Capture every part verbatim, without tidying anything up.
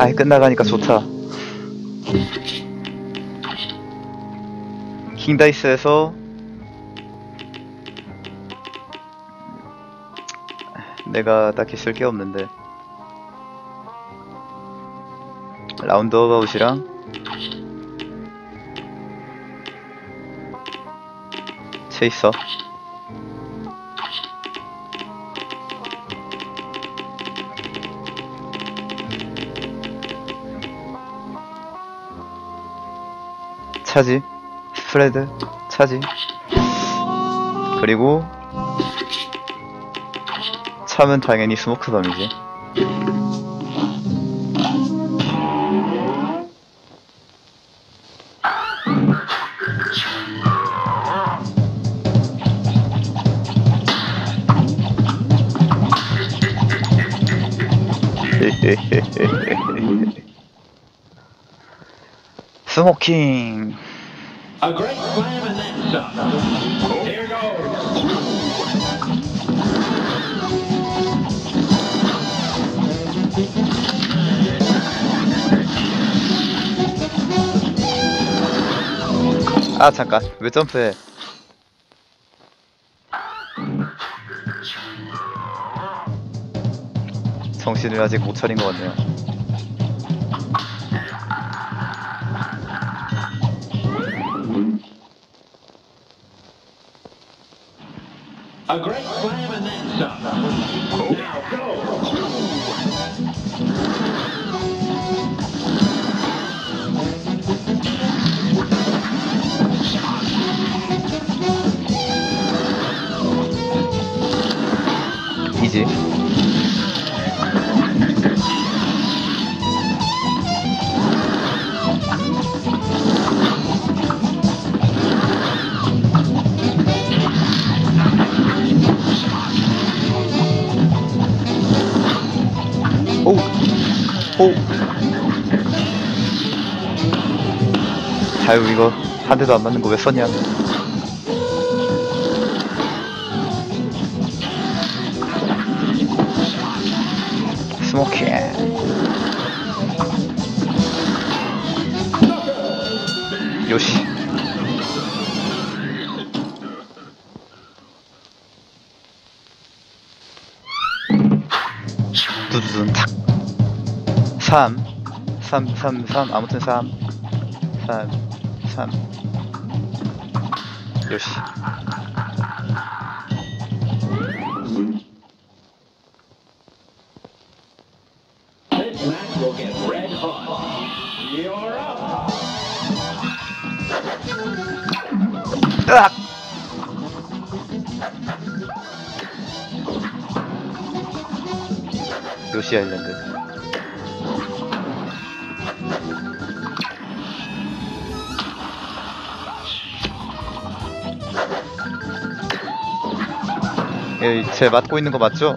아이, 끝나가니까 좋다. 킹다이스에서 내가 딱히 쓸 게 없는데 라운드 어바웃이랑 체이서 차지, 스프레드, 차지, 그리고 참은 당연히 스모크덤이지. 스모킹. A great slam and then some. Here goes. 아 잠깐, 왜 점프해? 정신을 아직 못 차린 것 같네요. A great slam and then some. Now go. 이지. 오! 오! 아유, 이거 한 대도 안 맞는 거 왜 썼냐? 스모킹. 요시. 두두둔 탁. 삼. 삼, 삼, 삼. 아무튼 삼. 삼, 삼. 요시. This match will get red hot. You're up. 으악! 요시 아일랜드. 예, 제 맞고 있는 거 맞죠?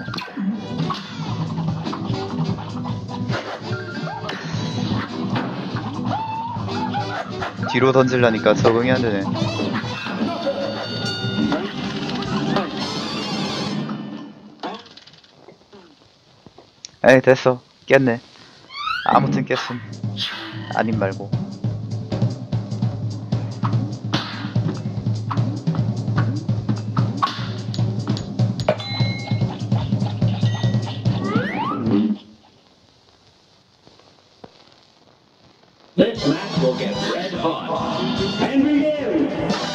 뒤로 던질라니까 적응이 안 되네. 에이, 됐어. 깼네. 아무튼 깼음. 아님 말고. This match will get red hot. And begin.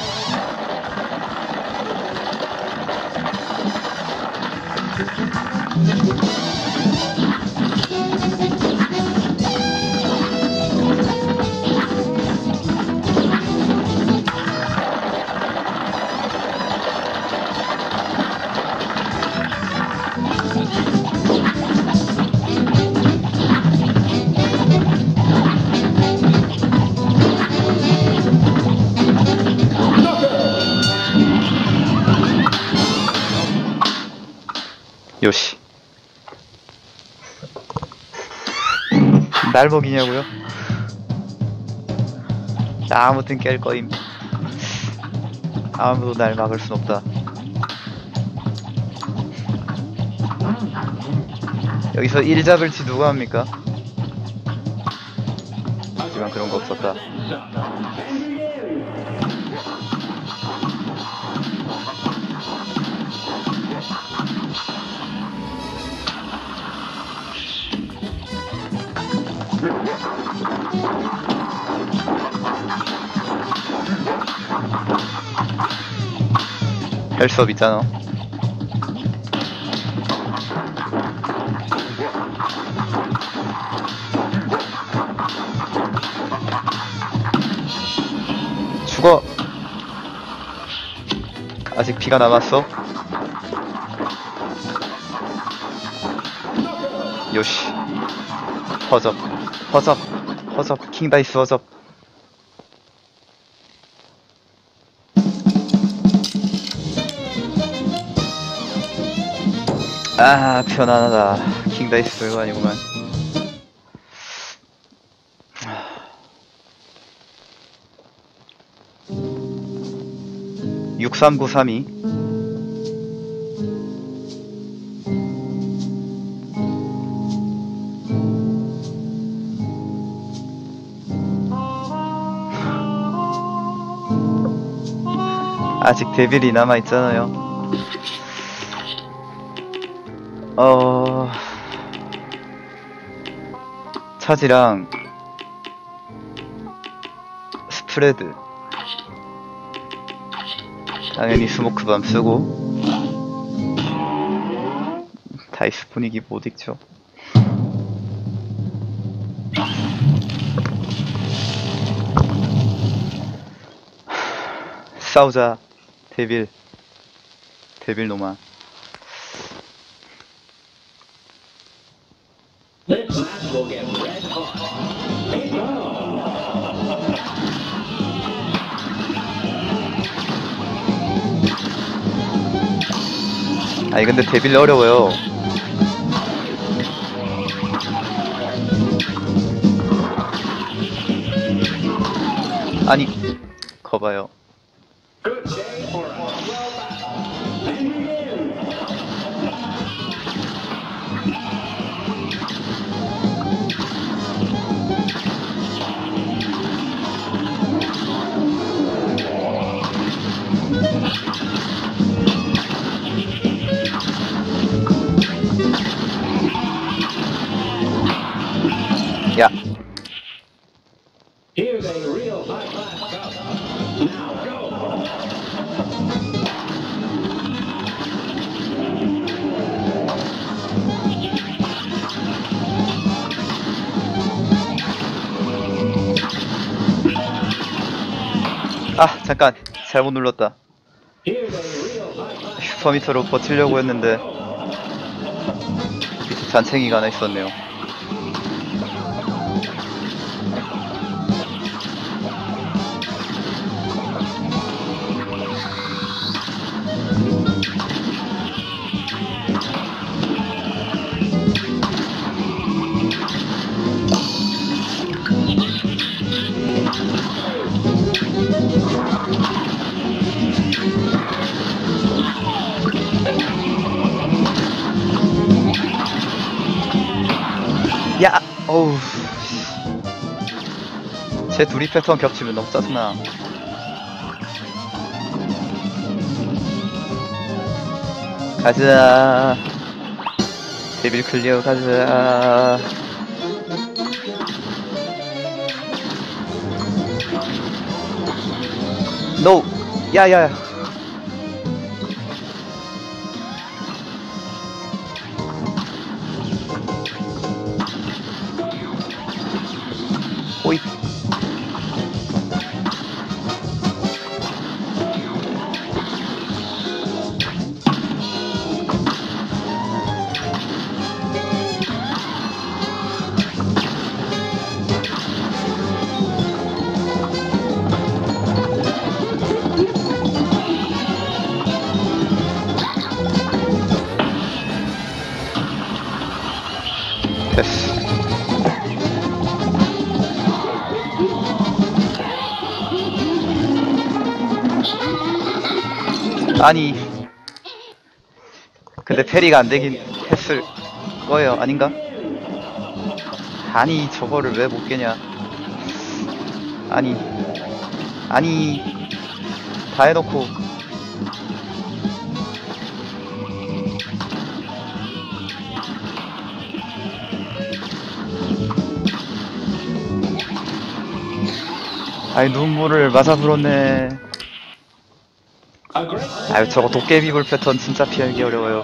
요시. 날 먹이냐고요? 아무튼 깰 거임. 아무도 날 막을 순 없다. 여기서 일 잡을지 누가 합니까? 그간 그런 거 없었다. 할 수업 있잖아. 죽어. 아직 피가 남았어. 요시. 허접. 허접. 허접. 킹다이스 허접. 아, 편안하다. 킹다이스 별거 아니구만. 육삼구삼이. 아직 데빌이 남아있잖아요. 어... 차지랑 스프레드 당연히 스모크밤 쓰고 다이스 분위기 못 읽죠. 싸우자. 데빌 데빌 놈아. This match will get red hot. It's on. 아니 근데 데빌 어려워요. 아니 거봐요. Good day for a well battle. And begin. 야. Here's a real high-class bout. Now go. 아 잠깐 잘못 눌렀다. Here's a real high-class. 슈퍼미터로 버티려고 했는데 밑에 잔챙이가 하나 있었네요. 야! 어우. 제 둘이 패턴 겹치면 너무 짜증나. 가자. 데빌 클리어 가자. 노! 야야야. 오이. 됐어. 아니 근데 페리가 안되긴 했을 거예요. 아닌가? 아니 저거를 왜 못 깨냐. 아니 아니 다 해놓고 아이 눈물을 맞아 불었네. A great 아유 저거 도깨비불 패턴 진짜 피하기 어려워요.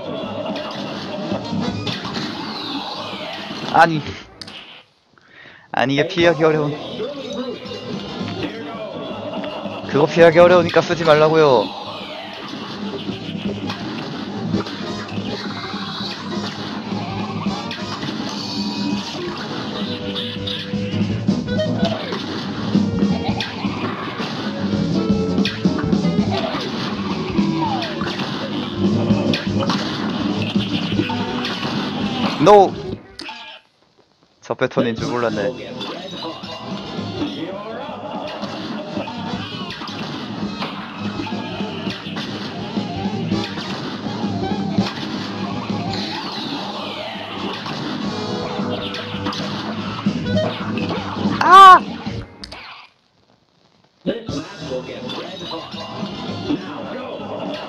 아니 아니 이게 피하기 어려운 그거 피하기 어려우니까 쓰지 말라고요. 노! 저 패턴인 줄 몰랐네. 아! This match will get red hot. Now go.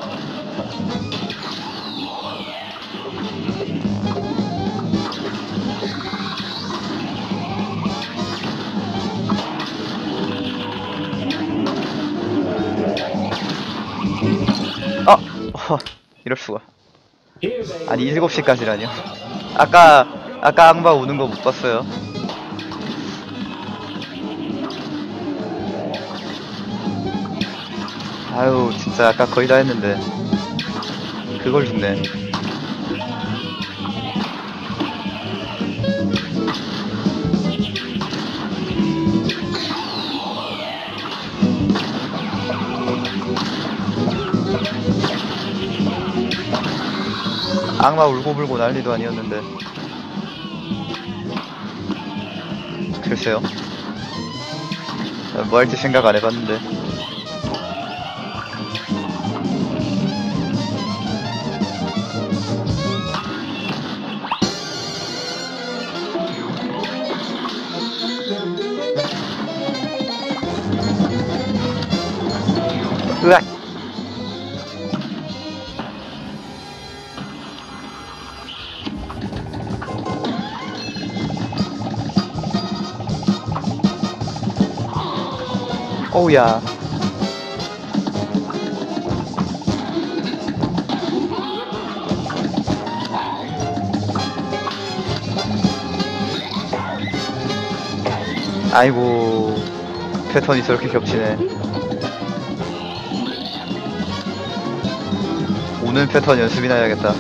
어! 어 이럴수가. Here they 아니 일곱 시까지라뇨. 아까 아까 악마 우는 거 못 봤어요. 아유 진짜 아까 거의 다 했는데 그걸 죽네. 악마 울고불고 난리도 아니었는데. 글쎄요. 뭐 할지 생각 안 해봤는데. 으악! 오우야. 아이고 패턴이 저렇게 겹치네. 오늘 패턴 연습이나 해야겠다.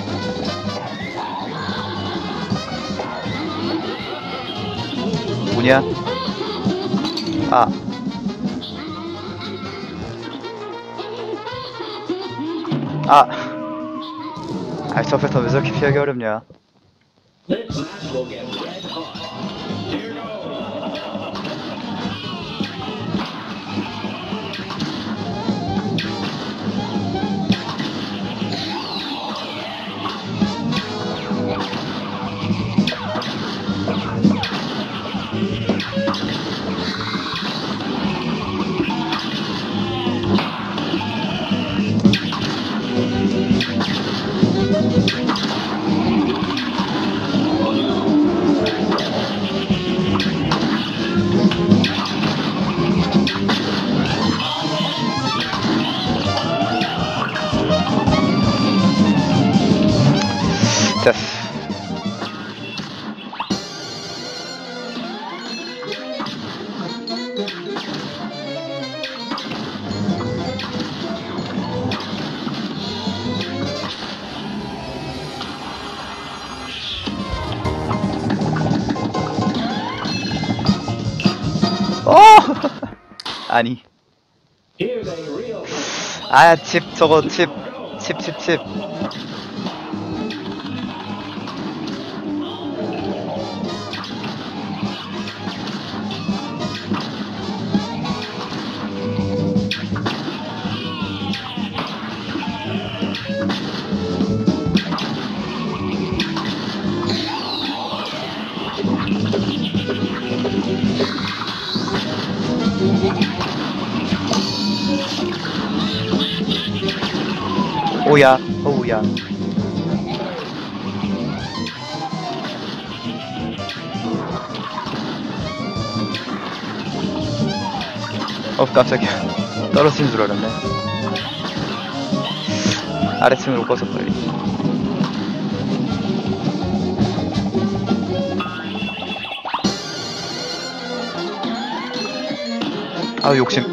뭐냐? 아. 아. 아, 저 패턴 왜 저렇게 피하기 어렵냐? This match will get red hot. Here goes. 됐어. 어! 아니. Here they reel. 아, 칩, 저거 칩. 칩, 칩, 칩. 오야, 오우야. 어, 깜짝이야. 떨어지는 줄 알았네. 아래층으로 꺼서 빨리. 아, 욕심.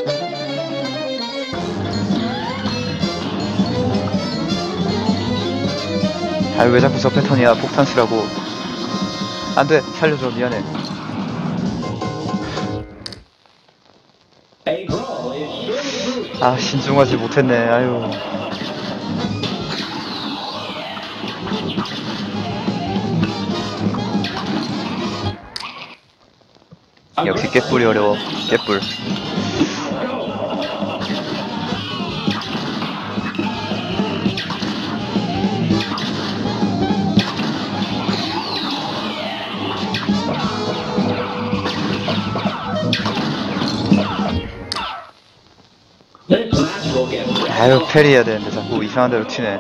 아, 왜 자꾸 저 패턴이야. 폭탄 쓰라고. 안 돼. 살려줘. 미안해. A brawl is surely brewing. 아, 신중하지 못했네. 아유. 역시 깨뿔이 어려워. 깨뿔. This match will get 아유, 패리해야 되는데 자꾸 이상한 데로 튀네.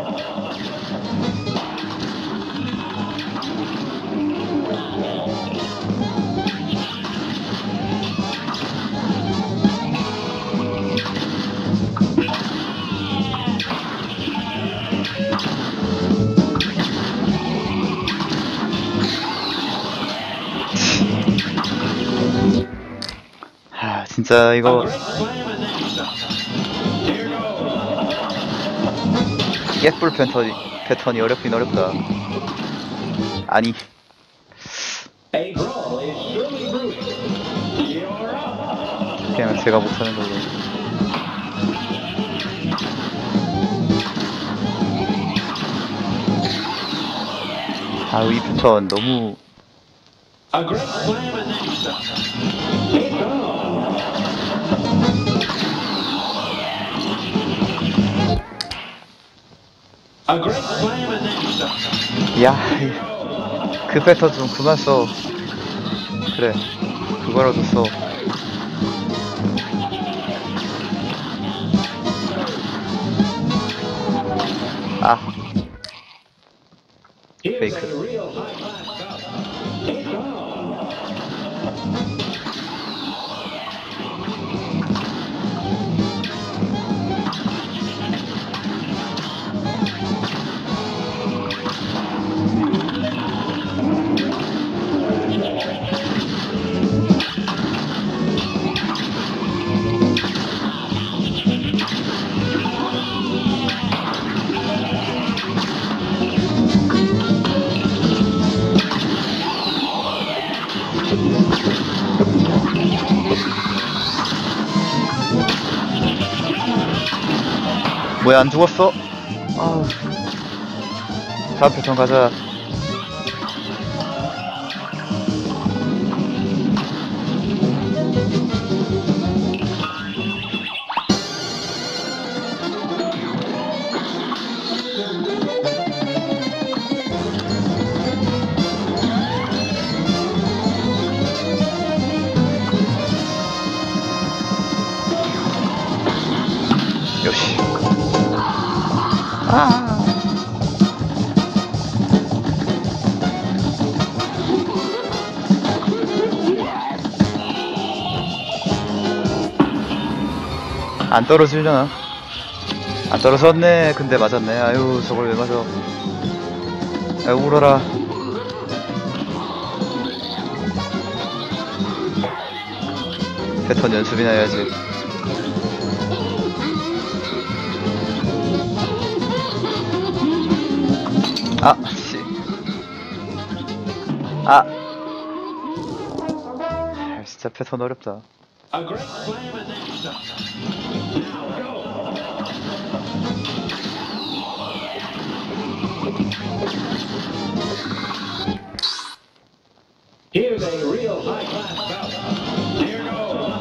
하, 진짜 이거 깨뿔 패턴이, 패턴이 어렵긴 어렵다. 아니. A brawl is surely brewing. You're up. 그냥 제가 못하는 걸로. 아, 이 패턴 너무. A great slam and then some. It's on. A great slam and then some. 야, 이- 그 패턴 좀 그만 써. 그래, 그거라도 써. 아, Here's Fake. a real high-class bout. It's on. 뭐야, 안 죽었어? 아우. 다음 패턴 가자. 요시. 아. 안 떨어지려나? 안 떨어졌네. 근데 맞았네. 아유, 저걸 왜 맞아? 아유, 울어라. 패턴 연습이나 해야지. 아, 씨. 아. 아, 진짜 패턴 어렵다. A great slam and then some. Now go. Here's a real high-class bout. Here goes.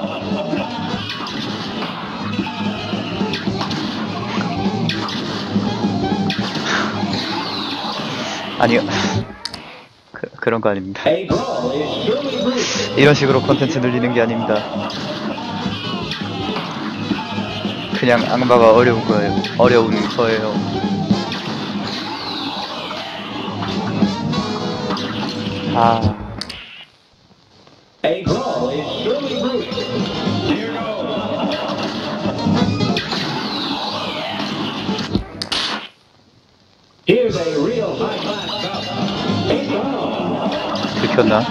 아니요. 그, 그런 거 아닙니다. A brawl is surely brewing. 이런 식으로 컨텐츠 늘리는 게 아닙니다. 그냥 악마가 어려운 거예요. 어려운 거예요. 아. A brawl is surely brewing. Here goes. Here's a real high-class bout. A brawl. 들켰나?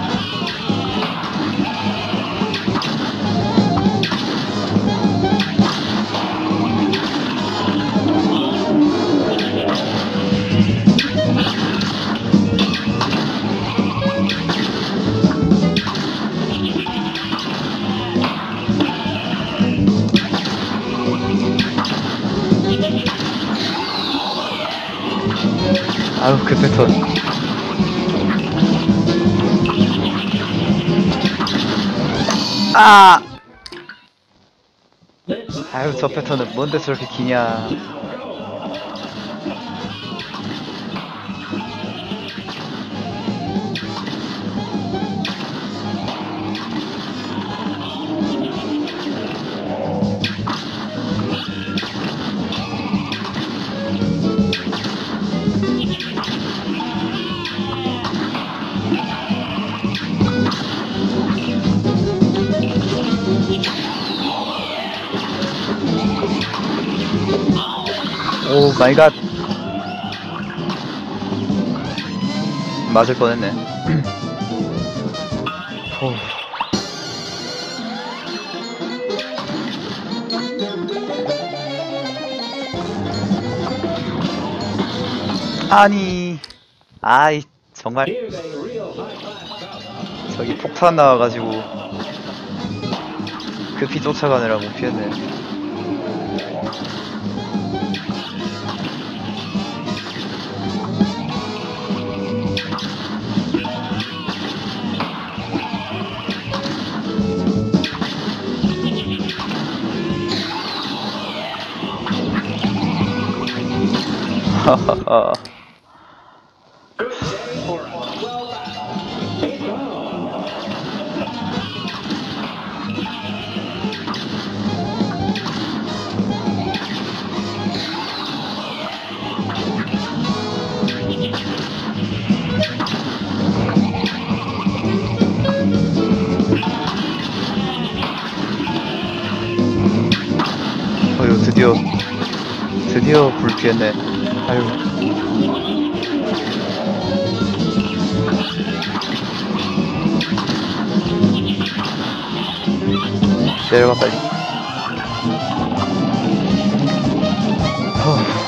아유, 그 패턴. 아! 아유, 저 패턴은 뭔데 저렇게 기냐. 오 마이 갓. 맞을 뻔했네. 호. 아니, 아이 정말 저기 폭탄 나와가지고 급히 쫓아가느라 못 피했네. 하하하. 어휴, 드디어 드디어 불 피했네. 아유. 내려가 빨리. 허.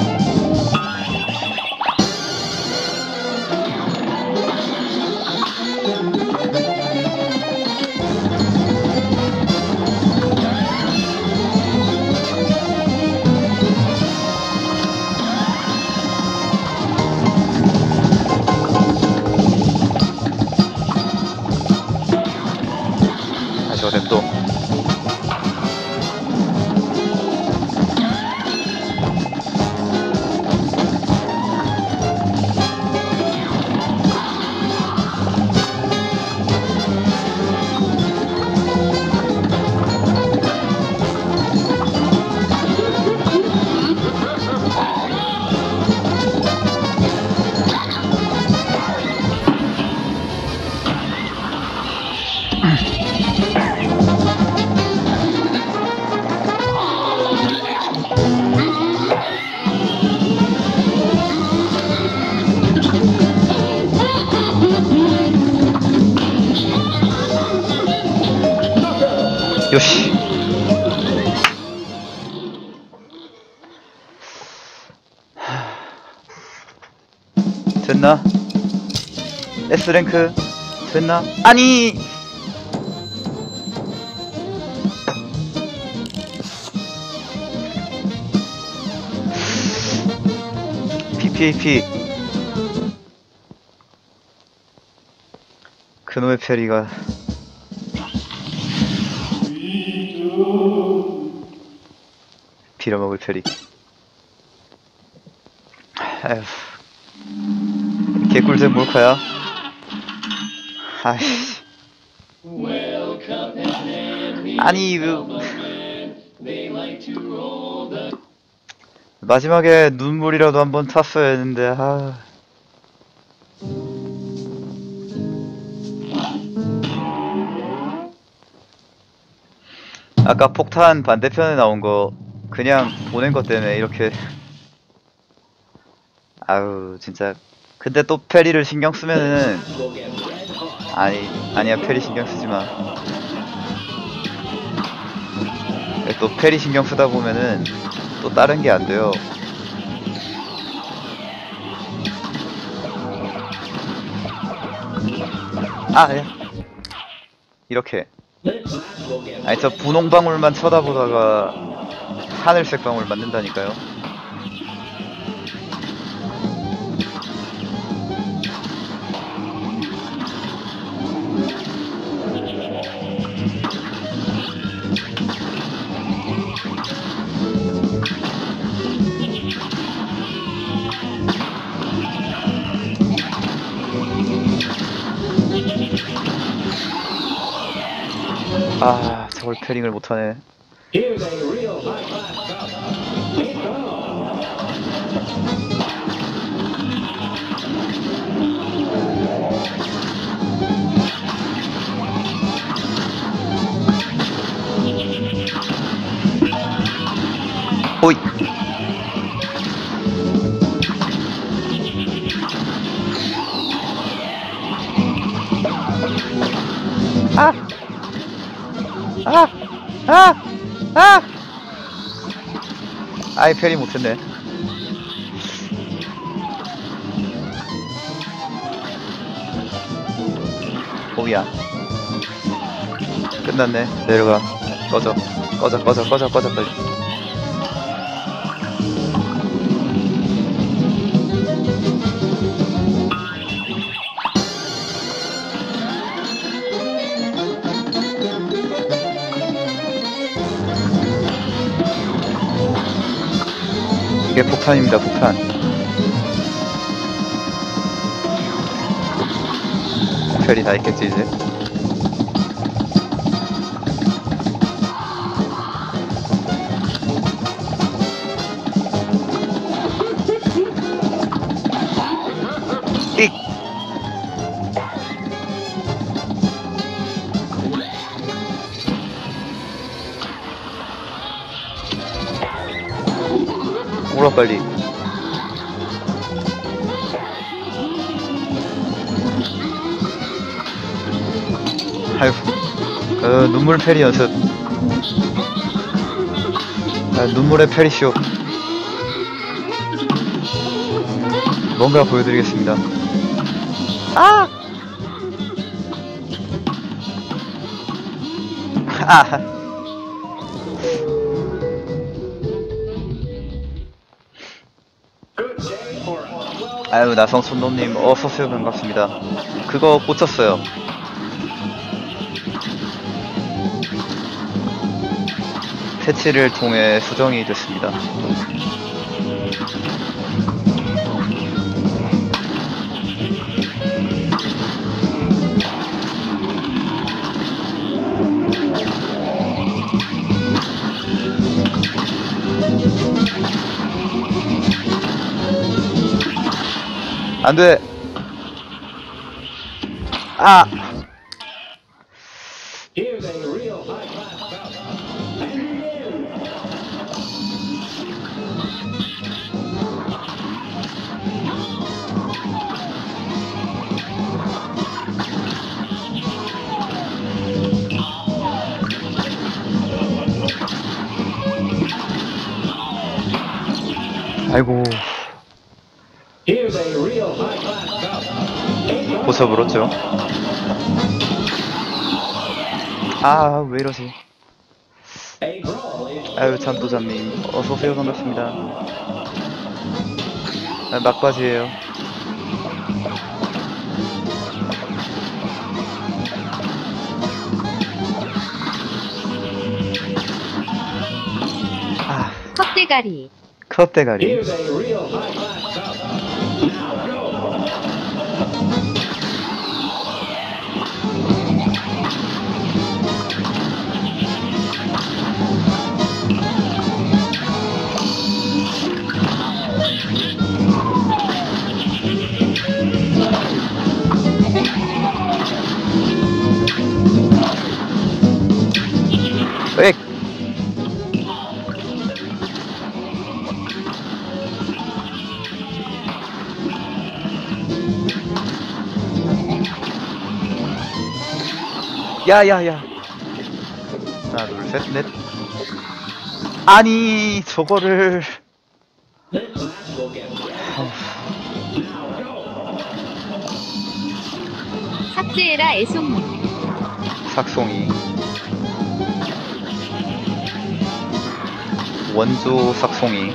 저 랩도 요시. 됐나? S랭크 됐나? 아니! 피피에이피 그놈의 페리가 빌어먹을 페리. 아휴, 개꿀잼 몰카야. 아이씨. 아니, 그 마지막에 눈물이라도 한번 탔어야 했는데, 아. 아까 폭탄 반대편에 나온 거 그냥 보낸 것 때문에 이렇게. 아유, 진짜. 근데 또 페리를 신경 쓰면은, 아니, 아니야, 페리 신경 쓰지 마. 또 페리 신경 쓰다 보면은 또 다른 게 안 돼요. 아, 야. 이렇게. 아니, 저 분홍방울만 쳐다보다가 하늘색 방울 만든다니까요. 아, 저걸 패링을 못하네. Here's a real high-class cup. It's on. 호이. 아! 아! 아! 아! 아이, 페리 못했네. 오야. 끝났네. 내려가. 꺼져. 꺼져, 꺼져, 꺼져, 꺼져, 빨리. 이게 폭탄입니다, 폭탄. 별이 다 있겠지, 이제. 익! 울어, 빨리. 아이고, 그 눈물 페리 연습. 아, 눈물의 페리쇼. 뭔가 보여드리겠습니다. 아! 아! Good day for a well. 아유, 나성 손놈님 어서오세요. 반갑습니다. 그거 꽂혔어요. 패치를 통해 수정이 됐습니다. 안돼. 아! Here's a real high-class cup. And begin. 아이고, Here's a real high-class cup. It's on. 고쳐 물었죠. 아, 왜 이러지? A brawl is 아유, 잠도잠님 어서오세요. 반갑습니다. 아, 막바지예요. 아, 컵대가리. 컵대가리. Here's a real high-class cup. Now go. 엑! 야야야. 하나 둘 셋 넷. 아니 저거를 This match will get red hot. Now go. 삭제해라 애송이. 삭송이 원조 삭송이.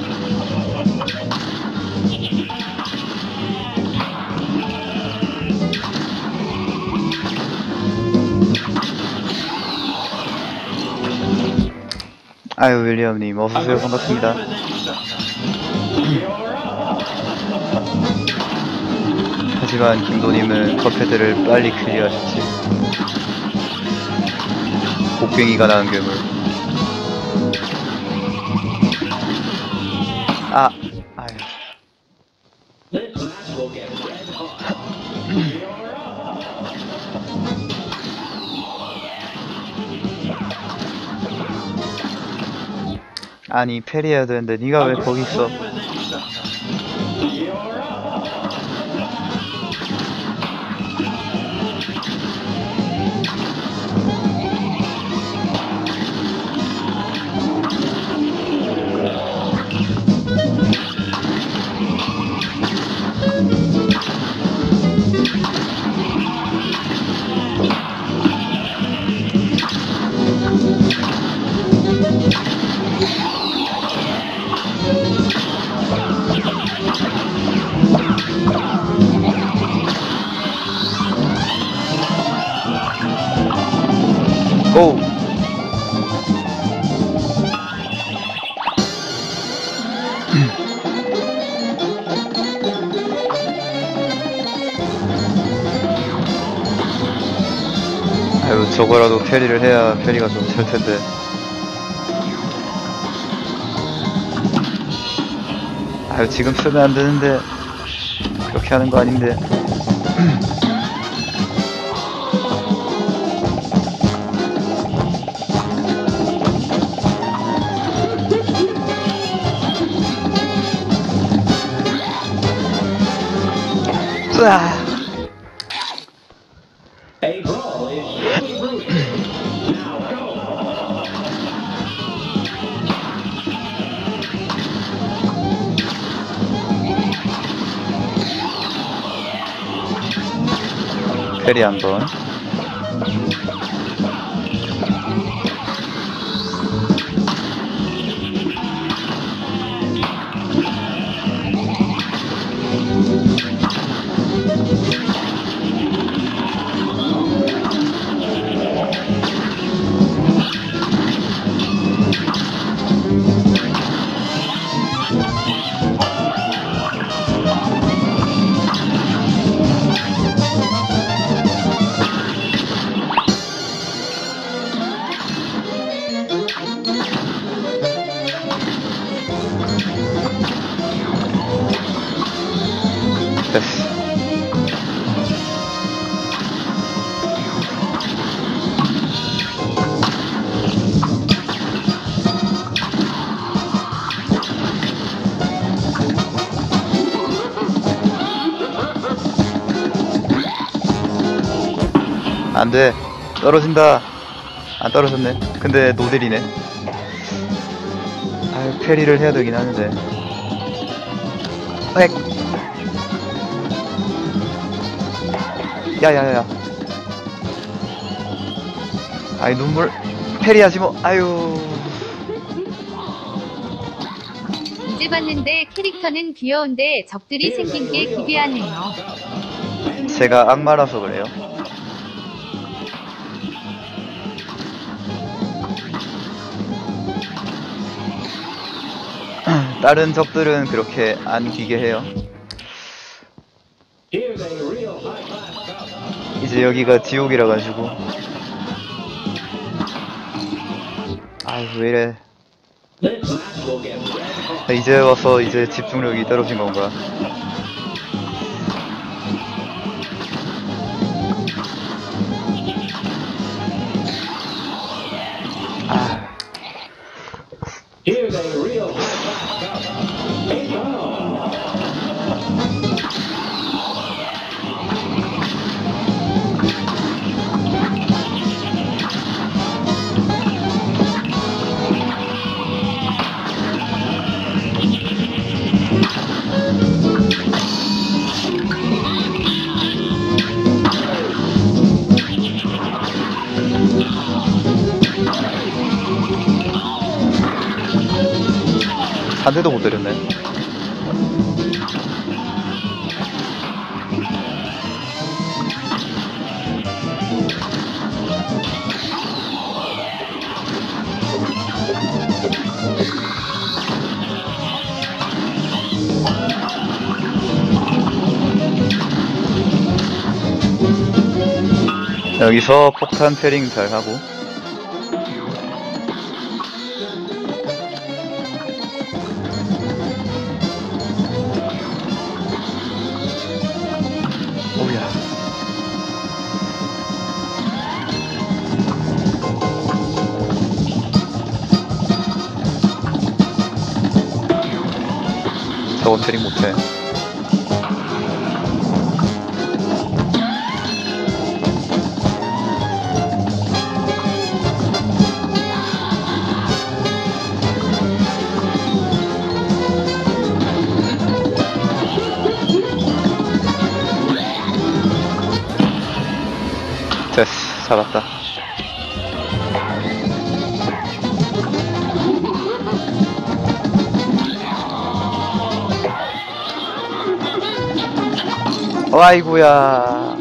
아유 윌리엄님 어서오세요. 반갑습니다. 하지만 김도님은 컵헤드를 빨리 클리어하셨지. 곡괭이가 나은 괴물. 아 아유 This match will get red hot. 아니 페리해야 되는데 니가 왜 거기 있어? 고! 아유 저거라도 페리를 해야 페리가 좀 될 텐데. 아유 지금 쓰면 안 되는데 그렇게 하는 거 아닌데. 으아. A brawl is surely brewing. Now go. 페리 한번. 됐어. 안돼. 떨어진다. 안 떨어졌네. 근데 노딜이네. 아유 페리를 해야 되긴 하는데. 엑. 야야야. 아이 눈물. 페리하지 뭐. 아유. 이제 봤는데 캐릭터는 귀여운데 적들이 생긴 게 기괴하네요. 제가 악마라서 그래요. 다른 적들은 그렇게 안 기괴해요. Here's a real high-class cup. 이제 여기가 지옥이라 가지고. 아유 왜 이래. This match will get red hot. 이제 와서 이제 집중력이 떨어진 건가? 한 대도 못 때렸네. 여기서 폭탄 패링 잘 하고. 오야. 저건 패링 못해. 됐어, 잡았다. 아이고야.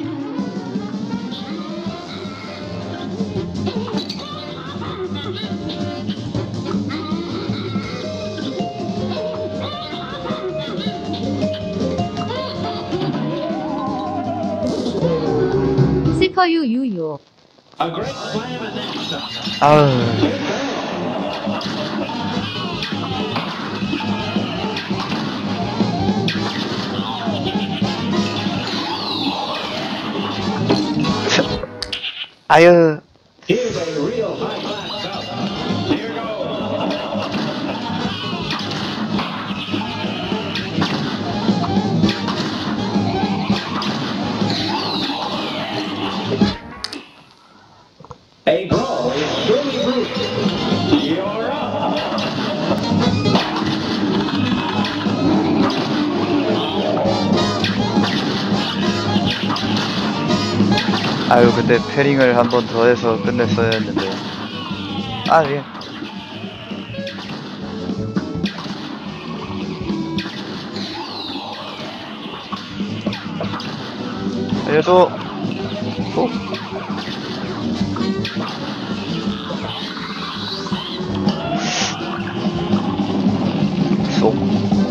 슬퍼유 유유. A great slam and then some. 아우. 아유. Here's a real high class stuff. Here goes. A brawl is surely brewing. You're up. 아유, 그때 패링을 한 번 더 해서 끝냈어야 했는데. 아, 예. 알려줘. 오. 쏙.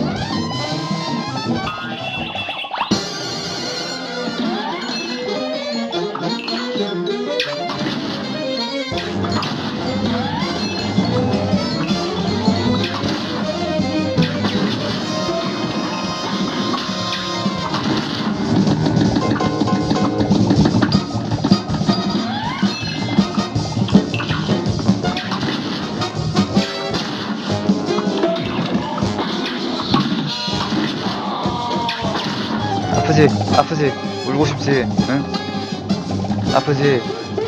아프지? 아프지? 울고 싶지? 응? 아프지?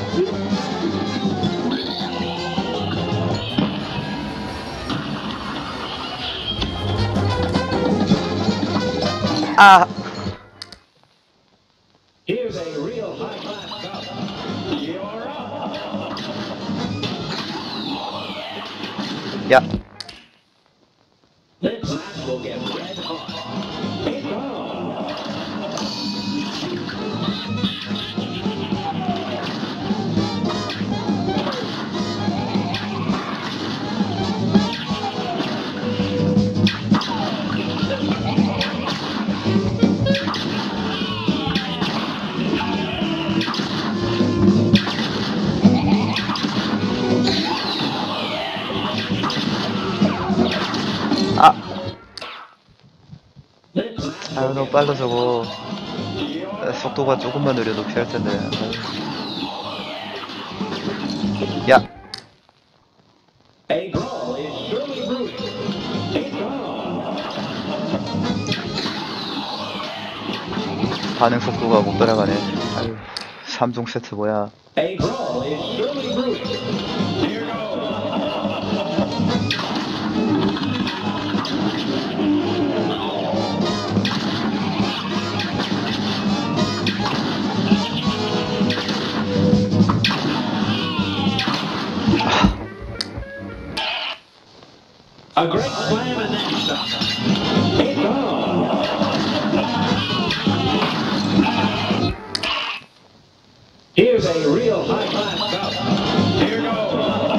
아! Here's a real high class stuff. You're up. 야! This match will get red hot. It's on. 아! This match 아유, 너무 빨라, 저거. 속도가 조금만 느려도 피할 텐데. 아유. 야! A brawl is surely brewing. It's on. 반응 속도가 못 따라가네. 아유, 삼 종 세트 뭐야. A brawl is surely brewing. Here goes. A great slam and then Here's a real high-class bout. Here goes.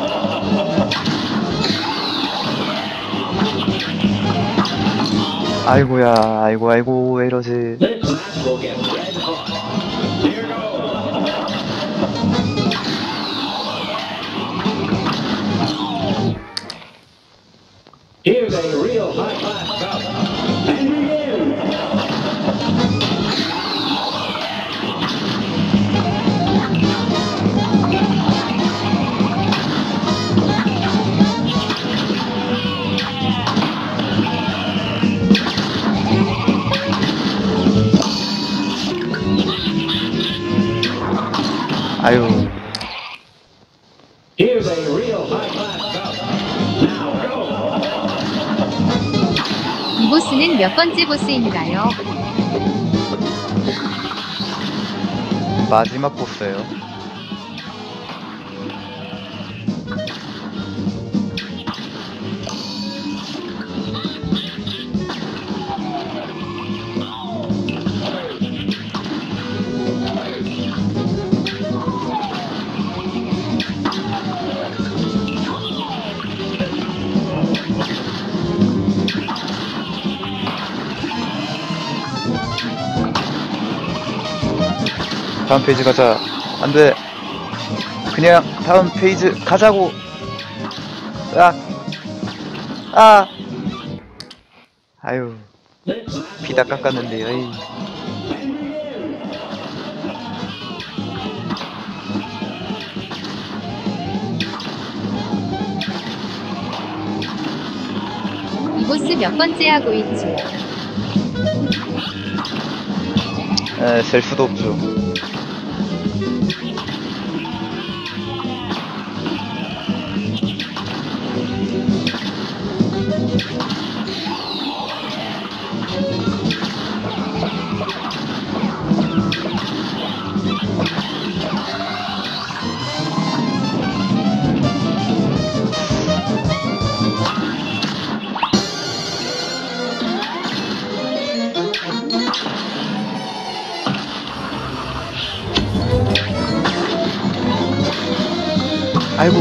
아이고야, 아이고, 아이고, 왜 이러지? This match will get red hot. Here goes. Here's a real high-class bout. And begin. 아유, Here's a real high-class bout. Now go. 이 보스는 몇 번째 보스인가요? 마지막 보스예요. 다음 페이지 가자. 안 돼. 그냥 다음 페이지 가자고. 아. 아. 아유. 피 다 깎았는데, 어이. 이 보스 몇 번째 하고 있지? 에, 셀 수도 없죠. 아이고.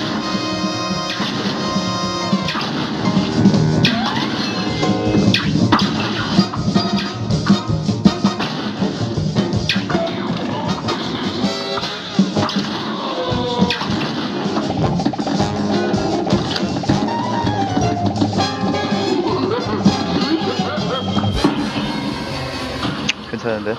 괜찮은데?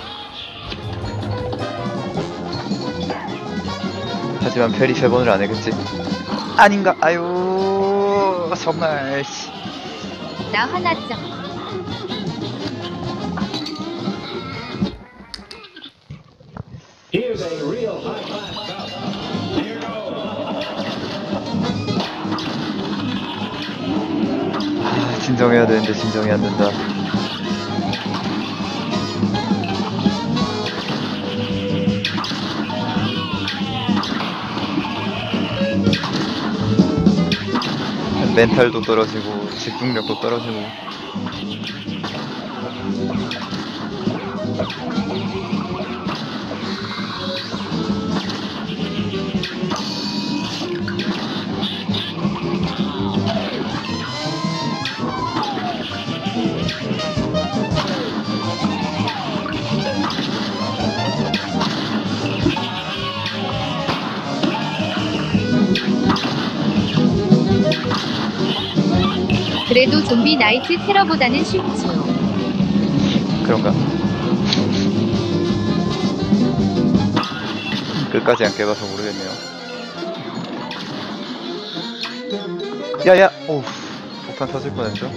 하지만 페리 세 번을 안 해겠지? 아닌가? 아유, 정말. 씨. 나 화났죠. Here's a real high-class bout. Here goes. 아, 진정해야 되는데 진정이 안 된다. 멘탈도 떨어지고 집중력도 떨어지고. 그래도 좀비 나이트 테러보다는 쉽죠. 그런가? 끝까지 안 깨봐서 모르겠네요. 야야! 오우, 폭탄 터질 뻔했죠?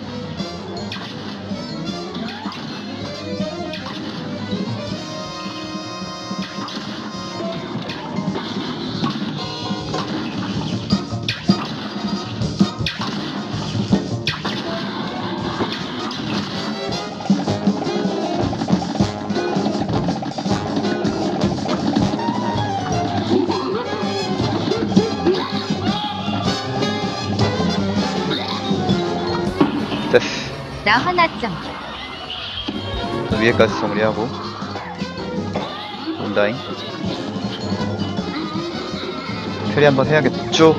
됐어. 나 화났죠. 위에까지 정리하고 온다잉. 캐리 한번 해야겠죠?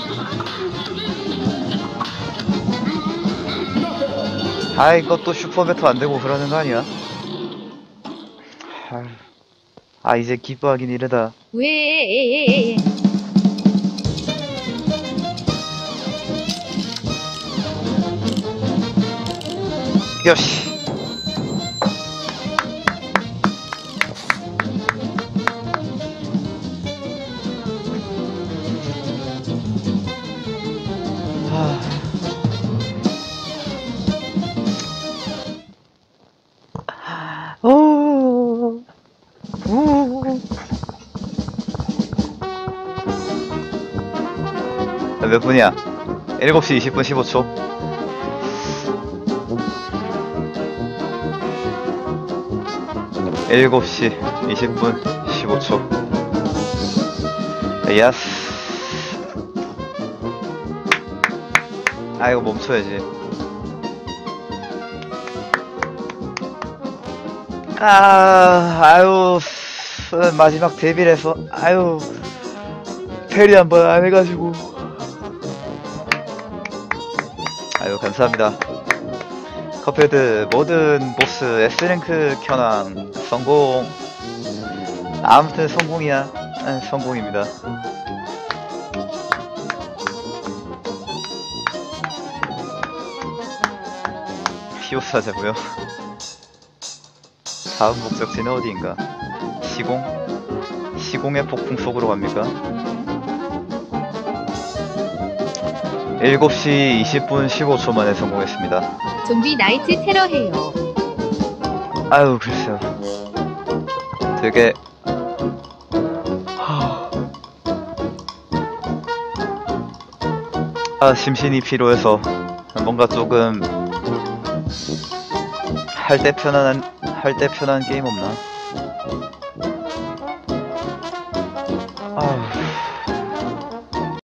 아, 이것도 슈퍼배터 안되고 그러는 거 아니야? 아, 아 이제 기뻐하긴 이르다. 왜? 요시. 오, 오. 몇 분이야? 일곱 시 이십 분 십오 초. 일곱 시 이십 분 십오 초. 야스. 아, 이거 멈춰야지. 아, 아유, 마지막 데뷔를 해서, 아유, 페리 한 번 안 해가지고. 아유, 감사합니다. 컵헤드 모든 보스 S랭크 켜낭 성공. 아무튼 성공이야. 아, 성공입니다. 피오스 하자고요. 다음 목적지는 어디인가? 시공? 시공의 폭풍 속으로 갑니까? 일곱 시 이십 분 십오 초 만에 성공했습니다. 좀비 나이트 테러 해요. 아유, 글쎄요. 되게 아, 심신이 피로해서 뭔가 조금 할 때 편안한 할 때 편한 게임 없나?